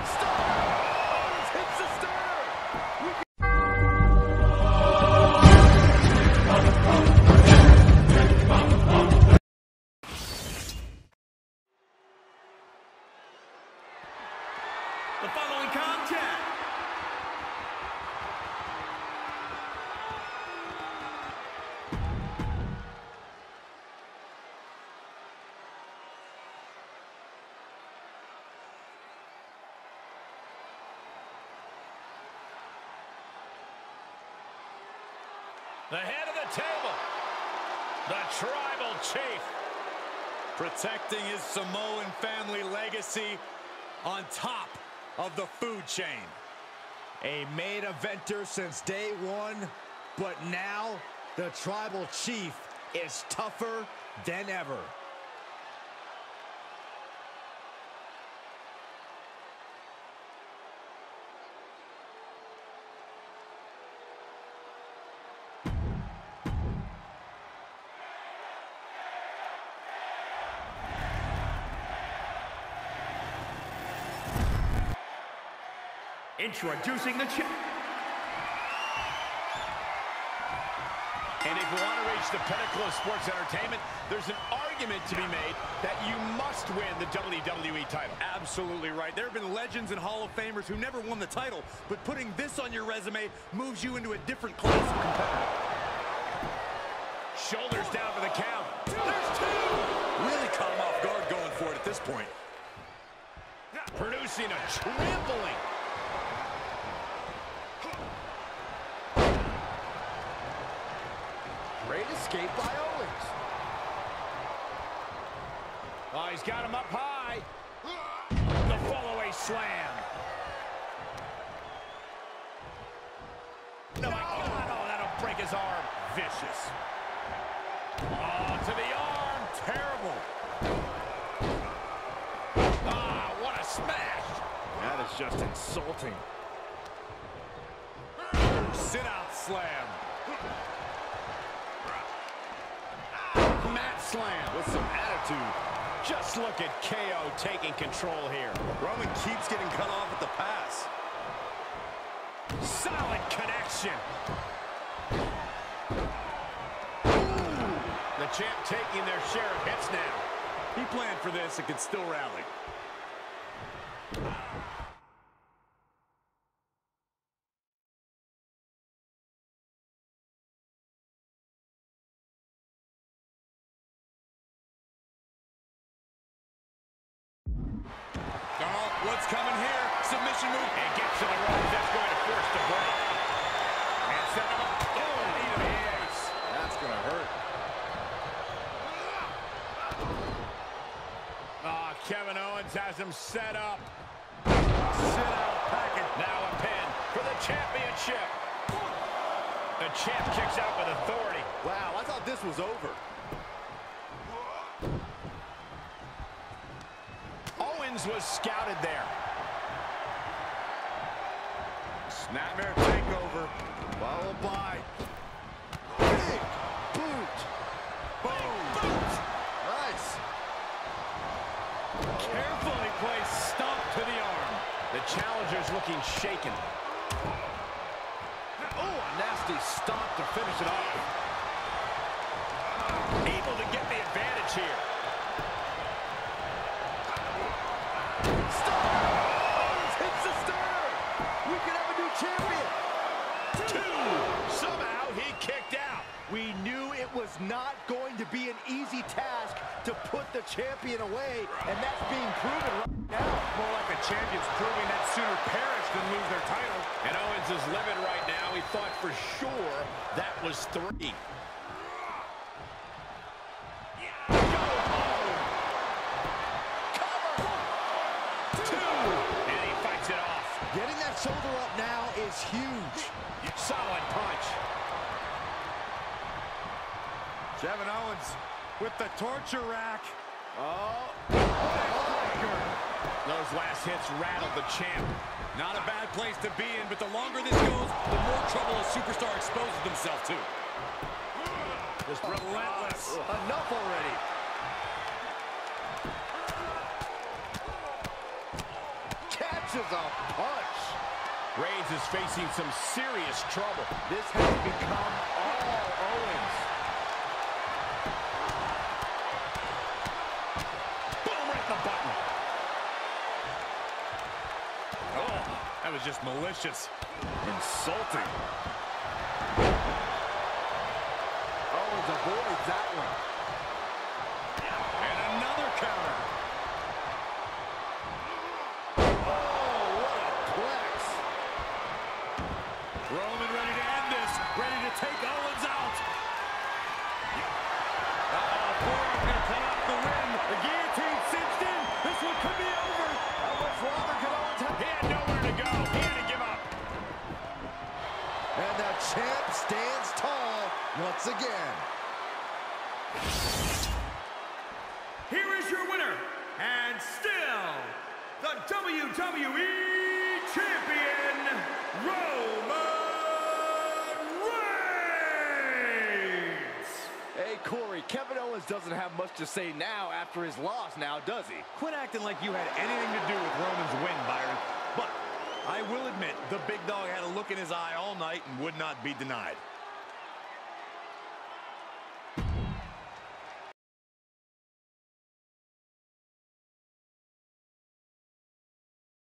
Stars hits the sternum. The following contest the head of the table, the Tribal Chief, protecting his Samoan family legacy on top of the food chain. A main eventer since day one, but now the Tribal Chief is tougher than ever. introducing the champ. And if you want to reach the pinnacle of sports entertainment, there's an argument to be made that you must win the WWE title. Absolutely right. There have been legends and Hall of Famers who never won the title, but putting this on your resume moves you into a different class of competitor. Shoulders down for the count. There's two! Really caught him off guard going for it at this point. Producing a trampling. Great escape by Owens. Oh, he's got him up high. The fall-away slam. No, my God, oh, that'll break his arm. Vicious. Oh, to the arm. Terrible. Ah, what a smash. That is just insulting. Sit-out slam. Mat slam with some attitude. Just look at KO taking control here. Roman keeps getting cut off at the pass. Solid connection. The champ taking their share of hits now. He planned for this and can still rally. Oh, what's coming here? Submission move. And gets to the ropes. That's going to force the break. And set him up. Oh, knee to the ace. That's going to hurt. Ah, Kevin Owens has him set up. Sit-out package. Now a pin for the championship. The champ kicks out with authority. Wow, I thought this was over. Owens was scouted there. Snapmare takeover. Followed by big boot. Boom. Boot. Nice. Carefully placed stomp to the arm. The challenger's looking shaken. Oh, a nasty stomp to finish it off. Able to get the advantage here. Owens hits the sternum. We could have a new champion. Two. Somehow he kicked out. We knew it was not going to be an easy task to put the champion away, and that's being proven right now. More like the champions proving that sooner perish than lose their title. And Owens is livid right now. He thought for sure that was 3. Getting that shoulder up now is huge. Solid punch. Kevin Owens with the torture rack. Oh. Those last hits rattled the champ. Not a bad place to be in, but the longer this goes, the more trouble a superstar exposes himself to. Just relentless. Enough already. launches a punch. Reigns is facing some serious trouble. This has become all Owens. Boom, right the button. Oh, that was just malicious. Insulting. Owens avoids that one. And another counter. Roman ready to end this, ready to take Owens out. Forearm gonna cut off the win. The guillotine cinched in. This one could be over. How much longer can Owens have? He had nowhere to go. He had to give up. And the champ stands tall once again. Here is your winner, and still the WWE Champion, Roman Reigns! Hey, Corey, Kevin Owens doesn't have much to say now after his loss now, does he? Quit acting like you had anything to do with Roman's win, Byron. But I will admit, the big dog had a look in his eye all night and would not be denied.